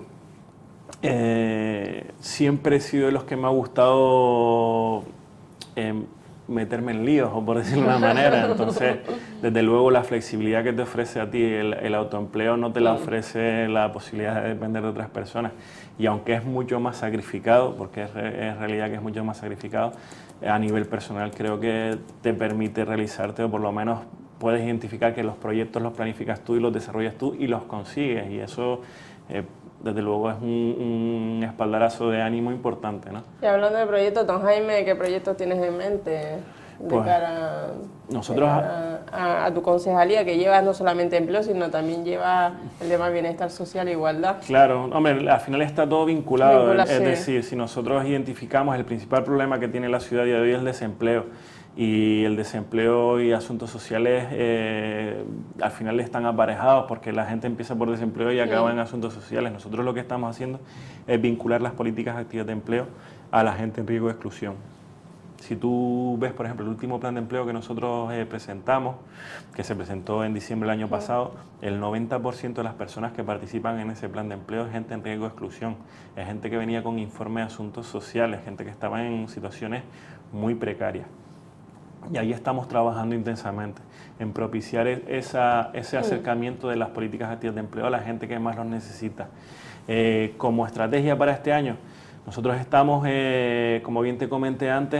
siempre he sido de los que me ha gustado meterme en líos, o por decirlo de una manera. Entonces, desde luego la flexibilidad que te ofrece a ti el autoempleo no te la ofrece la posibilidad de depender de otras personas. Y aunque es mucho más sacrificado, porque es realidad que es mucho más sacrificado, a nivel personal creo que te permite realizarte, o por lo menos puedes identificar que los proyectos los planificas tú y los desarrollas tú y los consigues. Y eso, desde luego, es un espaldarazo de ánimo importante, ¿no? Y hablando de proyectos, don Jaime, ¿qué proyectos tienes en mente de cara a tu concejalía, que lleva no solamente empleo, sino también lleva el tema bienestar social e igualdad? Claro, hombre, al final está todo vinculado. Es decir, si nosotros identificamos el principal problema que tiene la ciudad a día de hoy es el desempleo, y el desempleo y asuntos sociales al final están aparejados, porque la gente empieza por desempleo y acaba en asuntos sociales. Nosotros lo que estamos haciendo es vincular las políticas activas de empleo a la gente en riesgo de exclusión. Si tú ves, por ejemplo, el último plan de empleo que nosotros presentamos, que se presentó en diciembre del año pasado, el 90% de las personas que participan en ese plan de empleo es gente en riesgo de exclusión. Es gente que venía con informe de asuntos sociales, gente que estaba en situaciones muy precarias. Y ahí estamos trabajando intensamente en propiciar ese acercamiento de las políticas activas de empleo a la gente que más los necesita. Como estrategia para este año, nosotros estamos, como bien te comenté antes,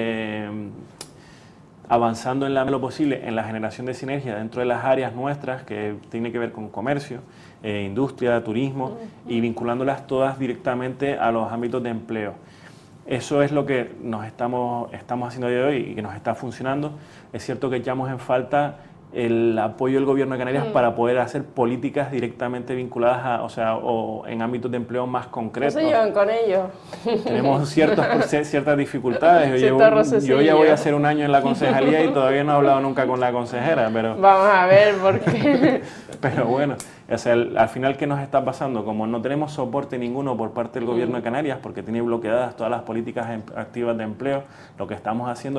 avanzando en lo posible en la generación de sinergia dentro de las áreas nuestras que tiene que ver con comercio, industria, turismo, y vinculándolas todas directamente a los ámbitos de empleo. Eso es lo que estamos haciendo a día de hoy y que nos está funcionando. Es cierto que echamos en falta el apoyo del Gobierno de Canarias para poder hacer políticas directamente vinculadas o en ámbitos de empleo más concretos. ¿No se llevan con ellos? Tenemos ciertas dificultades. Yo ya voy a hacer un año en la concejalía y todavía no he hablado nunca con la consejera, pero... Vamos a ver por qué. Pero bueno, al final, ¿qué nos está pasando? Como no tenemos soporte ninguno por parte del Gobierno de Canarias, porque tiene bloqueadas todas las políticas activas de empleo, lo que estamos haciendo es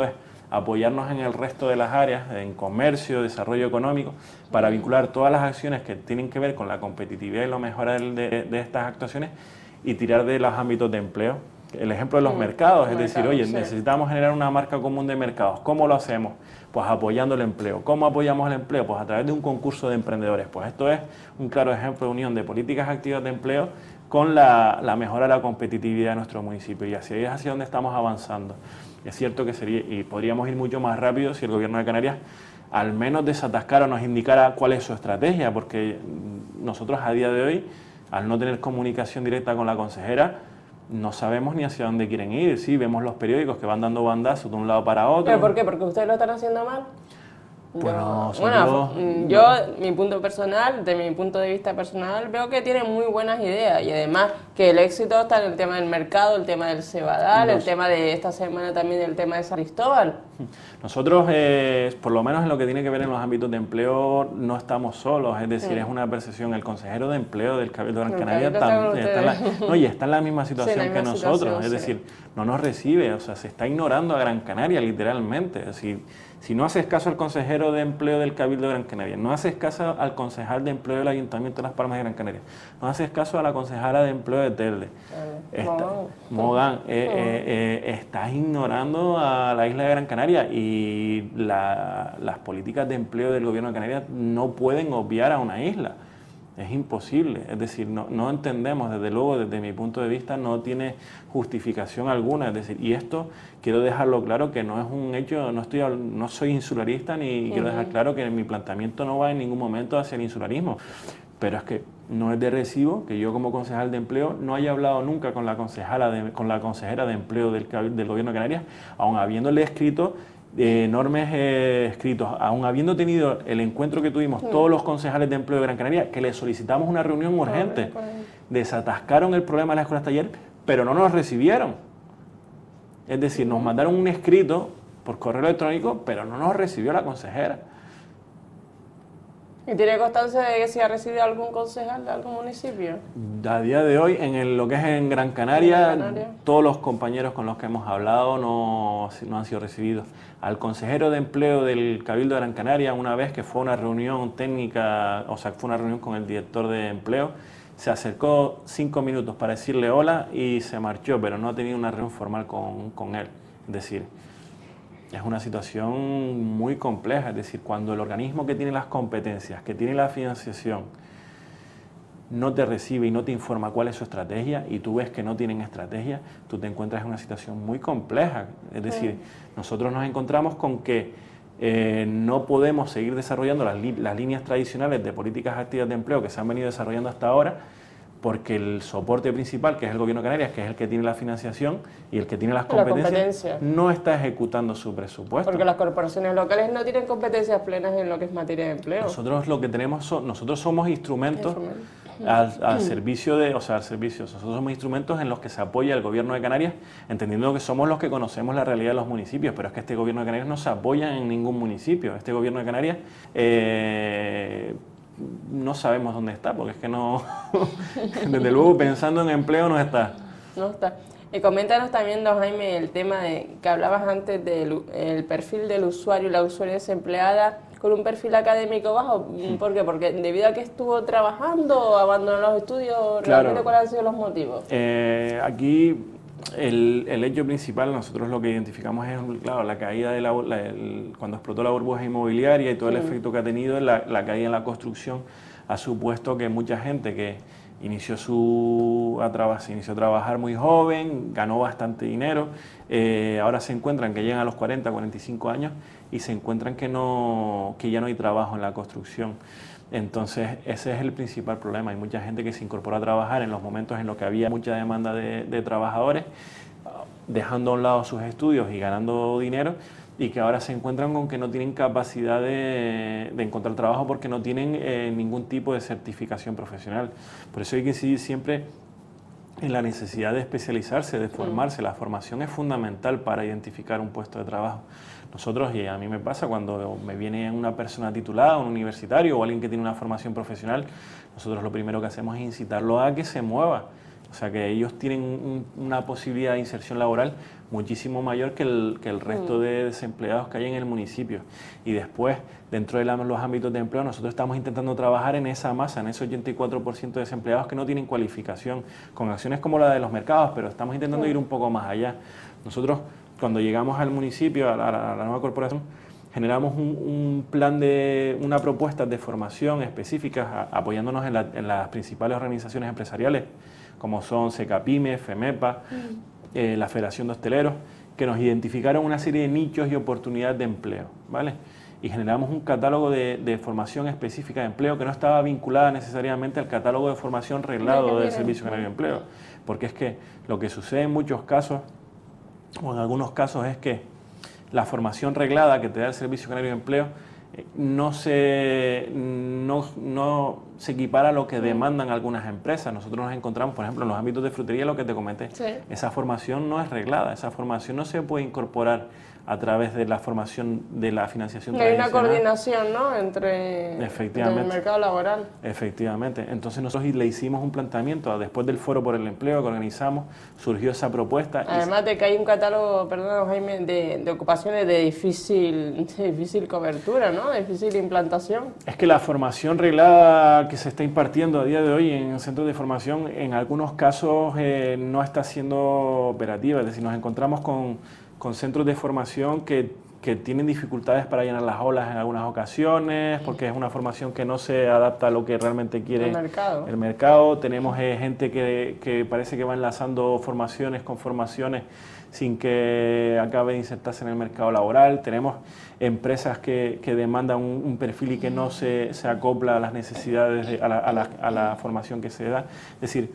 apoyarnos en el resto de las áreas, en comercio, desarrollo económico, para vincular todas las acciones que tienen que ver con la competitividad y la mejora de estas actuaciones y tirar de los ámbitos de empleo. El ejemplo de los mercados, es decir, oye, necesitamos generar una marca común de mercados. ¿Cómo lo hacemos? Pues apoyando el empleo. ¿Cómo apoyamos el empleo? Pues a través de un concurso de emprendedores. Pues esto es un claro ejemplo de unión de políticas activas de empleo con la mejora de la competitividad de nuestro municipio. Y así es hacia donde estamos avanzando. Es cierto que podríamos ir mucho más rápido si el Gobierno de Canarias al menos desatascara o nos indicara cuál es su estrategia, porque nosotros a día de hoy, al no tener comunicación directa con la consejera, no sabemos ni hacia dónde quieren ir. Sí, vemos los periódicos que van dando bandazos de un lado para otro. ¿Pero por qué? ¿Porque ustedes lo están haciendo mal? Bueno, yo, mi punto personal, de mi punto de vista personal, veo que tienen muy buenas ideas y además que el éxito está en el tema del mercado, el tema del cebadal, el tema de esta semana también el tema de San Cristóbal. Nosotros, por lo menos en lo que tiene que ver en los ámbitos de empleo, no estamos solos, es decir, es una percepción. El consejero de empleo del Cabildo de Gran Canaria está en la misma situación que nosotros, es decir, no nos recibe, o sea, se está ignorando a Gran Canaria literalmente. Es decir, si no haces caso al consejero de empleo del Cabildo de Gran Canaria, no haces caso al concejal de empleo del Ayuntamiento de Las Palmas de Gran Canaria, no haces caso a la concejala de empleo de Telde, Mogán, estás ignorando a la isla de Gran Canaria y las políticas de empleo del Gobierno de Canarias no pueden obviar a una isla. Es imposible, es decir, no entendemos, desde luego, desde mi punto de vista, no tiene justificación alguna, es decir, y esto quiero dejarlo claro que no es un hecho, no soy insularista ni quiero dejar claro que mi planteamiento no va en ningún momento hacia el insularismo, pero es que no es de recibo que yo como concejal de empleo no haya hablado nunca con la consejera de empleo del Gobierno de Canarias, aun habiéndole escrito enormes escritos, aún habiendo tenido el encuentro que tuvimos todos los concejales de empleo de Gran Canaria, que les solicitamos una reunión urgente, desatascaron el problema de las escuelas taller, pero no nos recibieron. Es decir, nos mandaron un escrito por correo electrónico, pero no nos recibió la consejera. ¿Y tiene constancia de que si ha recibido algún concejal de algún municipio? A día de hoy, en lo que es en Gran Canaria, todos los compañeros con los que hemos hablado no han sido recibidos. Al consejero de empleo del Cabildo de Gran Canaria, una vez que fue una reunión técnica, o sea, fue una reunión con el director de empleo, se acercó 5 minutos para decirle hola y se marchó, pero no ha tenido una reunión formal con él. Es decir, es una situación muy compleja, es decir, cuando el organismo que tiene las competencias, que tiene la financiación, no te recibe y no te informa cuál es su estrategia y tú ves que no tienen estrategia, tú te encuentras en una situación muy compleja. Es decir, nosotros nos encontramos con que no podemos seguir desarrollando las líneas tradicionales de políticas activas de empleo que se han venido desarrollando hasta ahora, porque el soporte principal, que es el Gobierno de Canarias, que es el que tiene la financiación y el que tiene las competencias, no está ejecutando su presupuesto. Porque las corporaciones locales no tienen competencias plenas en lo que es materia de empleo. Nosotros lo que tenemos nosotros somos instrumentos al servicio nosotros somos instrumentos en los que se apoya el Gobierno de Canarias, entendiendo que somos los que conocemos la realidad de los municipios, pero es que este Gobierno de Canarias no se apoya en ningún municipio. Este Gobierno de Canarias no sabemos dónde está, porque es que no, desde luego pensando en empleo no está. No está. Y coméntanos también, don Jaime, el tema que hablabas antes del perfil del usuario y la usuaria desempleada con un perfil académico bajo. ¿Por qué? Porque debido a que estuvo trabajando, abandonó los estudios, ¿realmente cuáles han sido los motivos? Aquí el hecho principal, nosotros lo que identificamos es, claro, la caída de cuando explotó la burbuja inmobiliaria y todo el efecto que ha tenido, la caída en la construcción ha supuesto que mucha gente que inició a trabajar muy joven, ganó bastante dinero, ahora se encuentran que llegan a los 40, 45 años y se encuentran que ya no hay trabajo en la construcción. Entonces ese es el principal problema. Hay mucha gente que se incorporó a trabajar en los momentos en los que había mucha demanda de trabajadores, dejando a un lado sus estudios y ganando dinero, y que ahora se encuentran con que no tienen capacidad de encontrar trabajo porque no tienen ningún tipo de certificación profesional. Por eso hay que incidir siempre en la necesidad de especializarse, de formarse. La formación es fundamental para identificar un puesto de trabajo. Nosotros, y a mí me pasa cuando me viene una persona titulada, un universitario o alguien que tiene una formación profesional, nosotros lo primero que hacemos es incitarlo a que se mueva. O sea que ellos tienen una posibilidad de inserción laboral muchísimo mayor que el resto de desempleados que hay en el municipio. Y después, dentro de los ámbitos de empleo, nosotros estamos intentando trabajar en esa masa, en ese 84% de desempleados que no tienen cualificación, con acciones como la de los mercados, pero estamos intentando ir un poco más allá. Nosotros, cuando llegamos al municipio, a la nueva corporación, generamos un plan una propuesta de formación específicas apoyándonos en las principales organizaciones empresariales, como son Secapime, FEMEPA, la Federación de Hosteleros, que nos identificaron una serie de nichos y oportunidades de empleo, ¿vale? Y generamos un catálogo de formación específica de empleo que no estaba vinculada necesariamente al catálogo de formación reglado del Servicio Canario de Empleo, porque es que lo que sucede en muchos casos, o en algunos casos, es que la formación reglada que te da el Servicio Canario de Empleo no se equipara a lo que demandan algunas empresas. Nosotros nos encontramos, por ejemplo, en los ámbitos de frutería, lo que te comenté. Sí. Esa formación no es reglada, esa formación no se puede incorporar a través de la formación de la financiación tradicional. Hay una coordinación, ¿no?, entre el mercado laboral. Efectivamente. Entonces nosotros le hicimos un planteamiento, después del Foro por el Empleo que organizamos, surgió esa propuesta. Además de que hay un catálogo, perdón, Jaime, de ocupaciones de difícil cobertura, ¿no?, de difícil implantación. Es que la formación reglada que se está impartiendo a día de hoy en centros de formación, en algunos casos no está siendo operativa. Es decir, nos encontramos con centros de formación que tienen dificultades para llenar las aulas en algunas ocasiones, porque es una formación que no se adapta a lo que realmente quiere el mercado. Tenemos gente que parece que va enlazando formaciones con formaciones sin que acabe de insertarse en el mercado laboral. Tenemos empresas que demandan un perfil y que no se acopla a las necesidades, a la formación que se da. Es decir,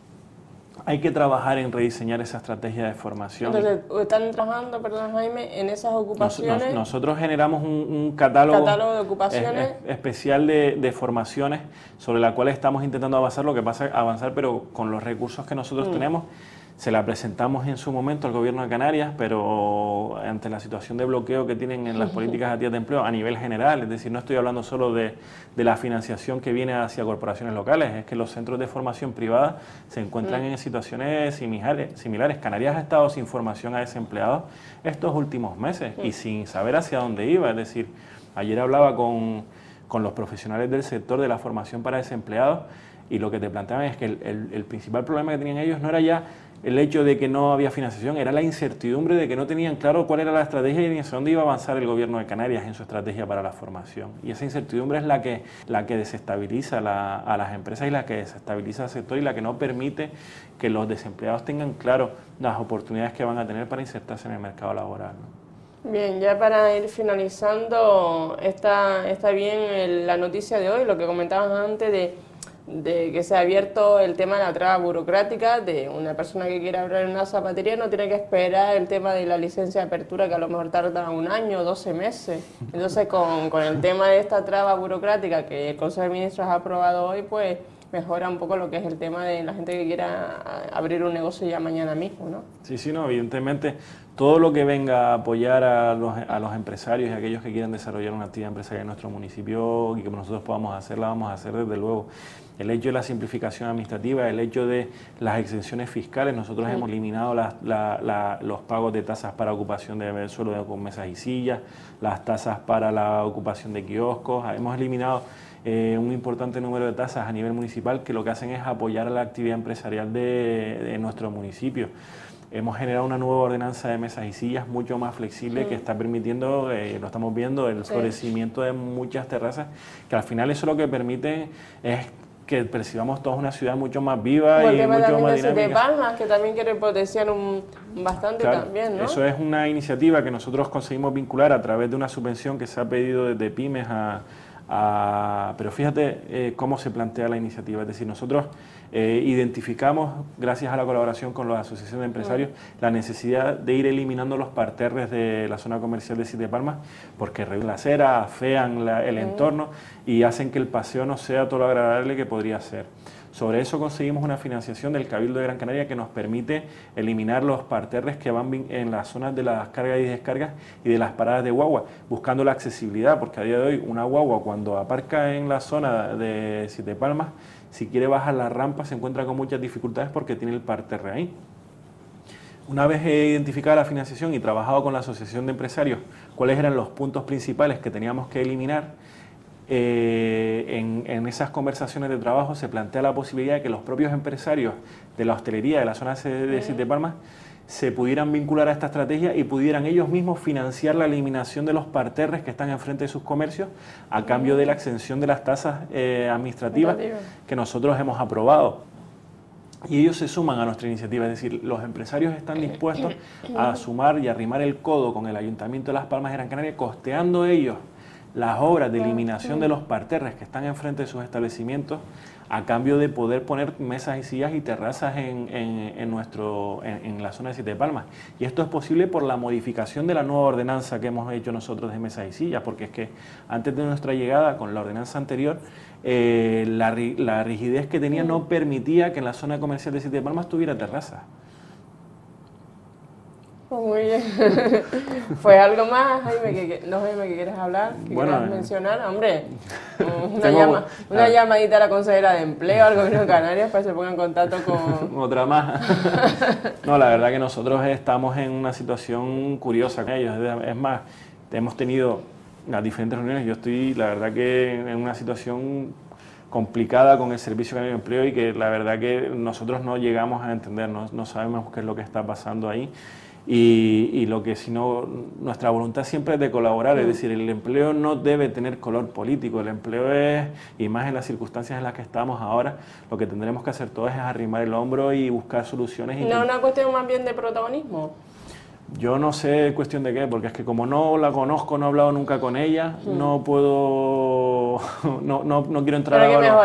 hay que trabajar en rediseñar esa estrategia de formación. Entonces, ¿están trabajando, perdón, Jaime, en esas ocupaciones? Nosotros generamos un catálogo de ocupaciones especial de formaciones sobre la cual estamos intentando avanzar, pero con los recursos que nosotros tenemos. Se la presentamos en su momento al Gobierno de Canarias, pero ante la situación de bloqueo que tienen en las políticas activas de empleo a nivel general, es decir, no estoy hablando solo de la financiación que viene hacia corporaciones locales, es que los centros de formación privada se encuentran en situaciones similares. Canarias ha estado sin formación a desempleados estos últimos meses y sin saber hacia dónde iba. Es decir, ayer hablaba con los profesionales del sector de la formación para desempleados y lo que te planteaban es que el principal problema que tenían ellos no era ya el hecho de que no había financiación, era la incertidumbre de que no tenían claro cuál era la estrategia y hacia dónde iba a avanzar el Gobierno de Canarias en su estrategia para la formación. Y esa incertidumbre es la que desestabiliza a las empresas y la que desestabiliza al sector y la que no permite que los desempleados tengan claro las oportunidades que van a tener para insertarse en el mercado laboral, ¿no? Bien, ya para ir finalizando, está bien la noticia de hoy, lo que comentabas antes de que se ha abierto el tema de la traba burocrática, de una persona que quiera abrir una zapatería no tiene que esperar el tema de la licencia de apertura, que a lo mejor tarda 1 año, 12 meses. Entonces, con el tema de esta traba burocrática que el Consejo de Ministros ha aprobado hoy, pues mejora un poco lo que es el tema de la gente que quiera abrir un negocio ya mañana mismo, ¿no? Sí, no, evidentemente todo lo que venga a apoyar a los empresarios y a aquellos que quieran desarrollar una actividad empresarial en nuestro municipio y que nosotros podamos hacer, la vamos a hacer desde luego. El hecho de la simplificación administrativa, el hecho de las exenciones fiscales, nosotros hemos eliminado los pagos de tasas para ocupación de suelo con mesas y sillas, las tasas para la ocupación de kioscos, hemos eliminado un importante número de tasas a nivel municipal que lo que hacen es apoyar a la actividad empresarial de nuestro municipio. Hemos generado una nueva ordenanza de mesas y sillas mucho más flexible que está permitiendo, lo estamos viendo, el florecimiento de muchas terrazas, que al final eso lo que permite es que percibamos toda una ciudad mucho más viva y mucho más dinámica. De Palmas, que también quiere potenciar bastante también, ¿no? Eso es una iniciativa que nosotros conseguimos vincular a través de una subvención que se ha pedido desde pymes pero fíjate cómo se plantea la iniciativa, es decir, nosotros identificamos, gracias a la colaboración con la Asociación de Empresarios, la necesidad de ir eliminando los parterres de la zona comercial de Siete Palmas, porque reducen la acera, afean el entorno y hacen que el paseo no sea todo lo agradable que podría ser. Sobre eso conseguimos una financiación del Cabildo de Gran Canaria que nos permite eliminar los parterres que van en las zonas de las cargas y descargas y de las paradas de guagua, buscando la accesibilidad, porque a día de hoy una guagua cuando aparca en la zona de Siete Palmas si quiere bajar la rampa se encuentra con muchas dificultades porque tiene el parterre ahí. Una vez he identificado la financiación y trabajado con la Asociación de Empresarios cuáles eran los puntos principales que teníamos que eliminar, en esas conversaciones de trabajo se plantea la posibilidad de que los propios empresarios de la hostelería de la zona de Siete Palmas se pudieran vincular a esta estrategia y pudieran ellos mismos financiar la eliminación de los parterres que están enfrente de sus comercios a cambio de la exención de las tasas administrativas que nosotros hemos aprobado. Y ellos se suman a nuestra iniciativa, es decir, los empresarios están dispuestos a sumar y arrimar el codo con el Ayuntamiento de Las Palmas de Gran Canaria, costeando ellos las obras de eliminación de los parterres que están enfrente de sus establecimientos a cambio de poder poner mesas y sillas y terrazas en la zona de Siete Palmas. Y esto es posible por la modificación de la nueva ordenanza que hemos hecho nosotros de mesas y sillas, porque es que antes de nuestra llegada con la ordenanza anterior, la rigidez que tenía no permitía que en la zona comercial de Siete Palmas tuviera terrazas. Pues muy bien. Pues algo más, Jaime, que quieres hablar, que quieras mencionar, hombre. Una llamadita a la consejera de Empleo al Gobierno de Canarias para que se ponga en contacto con... Otra más. No, la verdad que nosotros estamos en una situación curiosa con ellos. Es más, hemos tenido las diferentes reuniones. Yo estoy, la verdad que en una situación complicada con el Servicio Canario de Empleo y que la verdad que nosotros no llegamos a entender, no sabemos qué es lo que está pasando ahí. Y lo que sino nuestra voluntad siempre es de colaborar, es decir, el empleo no debe tener color político, el empleo es, y más en las circunstancias en las que estamos ahora, lo que tendremos que hacer todos es arrimar el hombro y buscar soluciones. ¿No es una cuestión más bien de protagonismo? Yo no sé cuestión de qué, porque es que como no la conozco, no he hablado nunca con ella, no puedo, no quiero entrar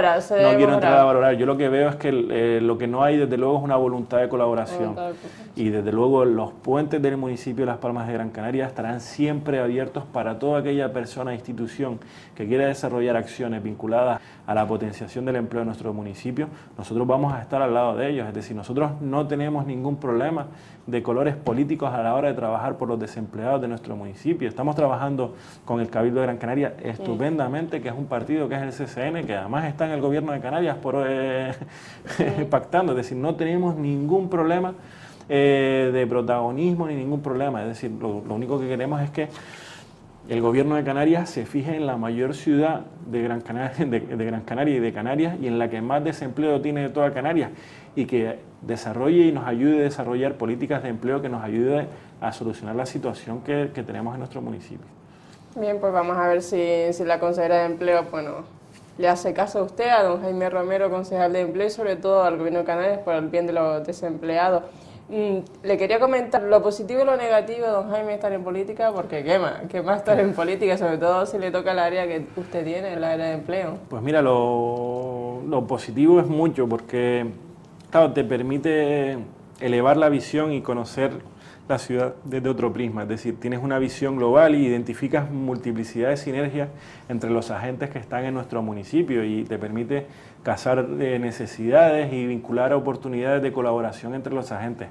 a valorar. Yo lo que veo es que lo que no hay desde luego es una voluntad de colaboración. Y desde luego los puentes del municipio de Las Palmas de Gran Canaria estarán siempre abiertos para toda aquella persona e institución que quiera desarrollar acciones vinculadas a la potenciación del empleo de nuestro municipio. Nosotros vamos a estar al lado de ellos, es decir, nosotros no tenemos ningún problema de colores políticos a la hora de trabajar por los desempleados de nuestro municipio. Estamos trabajando con el Cabildo de Gran Canaria estupendamente, que es un partido que es el CCN, que además está en el Gobierno de Canarias pactando, es decir, no tenemos ningún problema de protagonismo ni ningún problema, es decir, lo único que queremos es que el Gobierno de Canarias se fije en la mayor ciudad de Gran Canaria y de Canarias y en la que más desempleo tiene de toda Canarias y que desarrolle y nos ayude a desarrollar políticas de empleo que nos ayude a solucionar la situación que tenemos en nuestro municipio. Bien, pues vamos a ver si la consejera de Empleo, bueno, le hace caso a usted, a don Jaime Romero, concejal de Empleo y sobre todo al Gobierno de Canarias por el bien de los desempleados. Le quería comentar lo positivo y lo negativo de don Jaime estar en política, porque quema estar en política, sobre todo si le toca el área que usted tiene, el área de empleo. Pues mira, lo positivo es mucho, porque claro, te permite elevar la visión y conocer la ciudad desde otro prisma, es decir, tienes una visión global y identificas multiplicidad de sinergias entre los agentes que están en nuestro municipio y te permite cazar necesidades y vincular oportunidades de colaboración entre los agentes.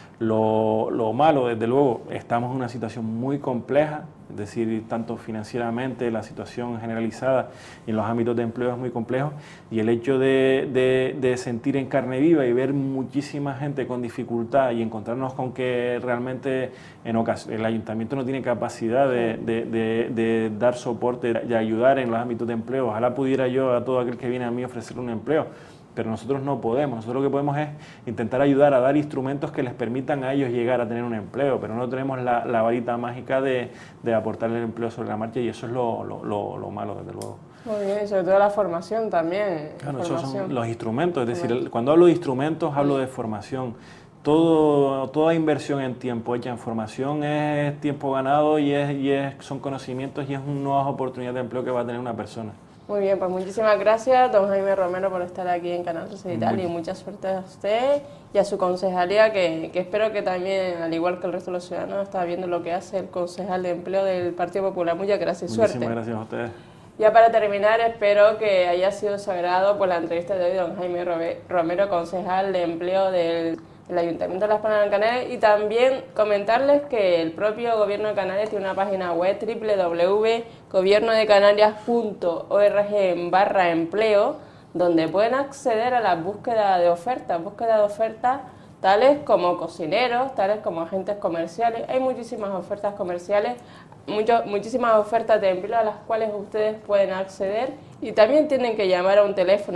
Lo malo, desde luego, estamos en una situación muy compleja, es decir, tanto financieramente, la situación generalizada y en los ámbitos de empleo es muy complejo, y el hecho de sentir en carne viva y ver muchísima gente con dificultad y encontrarnos con que realmente el ayuntamiento no tiene capacidad de dar soporte, de ayudar en los ámbitos de empleo. Ojalá pudiera yo a todo aquel que viene a mí ofrecerle un empleo, pero nosotros no podemos. Nosotros lo que podemos es intentar ayudar a dar instrumentos que les permitan a ellos llegar a tener un empleo, pero no tenemos la varita mágica de aportarle el empleo sobre la marcha, y eso es lo malo, desde luego. Muy bien, sobre todo la formación también. Claro, esos son los instrumentos, es decir, cuando hablo de instrumentos hablo de formación. Toda inversión en tiempo hecha en formación es tiempo ganado y son conocimientos y es una nueva oportunidad de empleo que va a tener una persona. Muy bien, pues muchísimas gracias, don Jaime Romero, por estar aquí en Canal Social y mucha suerte a usted y a su concejalía, que espero que también, al igual que el resto de los ciudadanos, está viendo lo que hace el concejal de empleo del Partido Popular. Muchas gracias, suerte. Muchísimas gracias a ustedes. Ya para terminar, espero que haya sido sagrado por la entrevista de hoy, don Jaime Romero, concejal de empleo del Ayuntamiento de Las Palmas de Gran Canaria, y también comentarles que el propio Gobierno de Canarias tiene una página web www.gobiernodecanarias.org/empleo, donde pueden acceder a la búsqueda de ofertas tales como cocineros, tales como agentes comerciales. Hay muchísimas ofertas comerciales, muchísimas ofertas de empleo a las cuales ustedes pueden acceder, y también tienen que llamar a un teléfono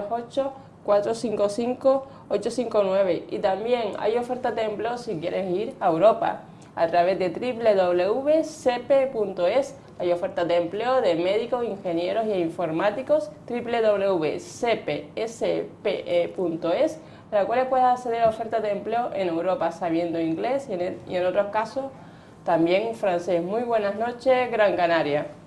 928-455-859, y también hay ofertas de empleo si quieres ir a Europa a través de www.cepe.es. Hay ofertas de empleo de médicos, ingenieros e informáticos, www.cepe.es, a las cuales puedes acceder a ofertas de empleo en Europa sabiendo inglés y en otros casos también francés. Muy buenas noches, Gran Canaria.